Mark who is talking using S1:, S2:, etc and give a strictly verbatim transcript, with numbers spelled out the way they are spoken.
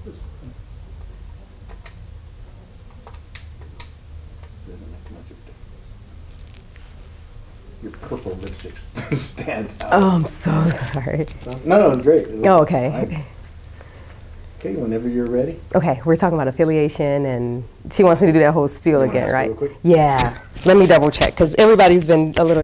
S1: this. Doesn't make much of a difference. Your purple lipstick stands out.
S2: Oh, I'm so sorry.
S1: No, no, it's great. It
S2: Oh, okay.
S1: fine. Okay, whenever you're ready.
S2: Okay, we're talking about affiliation, and she wants me to do that whole spiel
S1: You wanna
S2: again,
S1: ask her
S2: right?
S1: real quick?
S2: Yeah. Let me double check, because everybody's been a little